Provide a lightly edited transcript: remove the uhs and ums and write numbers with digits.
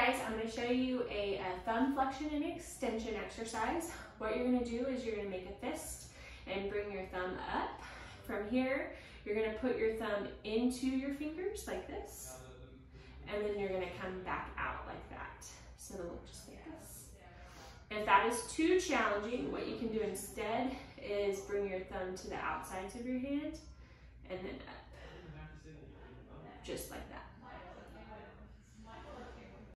guys, I'm going to show you a thumb flexion and extension exercise. What you're going to do is you're going to make a fist and bring your thumb up. From here, you're going to put your thumb into your fingers like this, and then you're going to come back out like that. So it'll look just like this. If that is too challenging, what you can do instead is bring your thumb to the outsides of your hand and then up, just like that.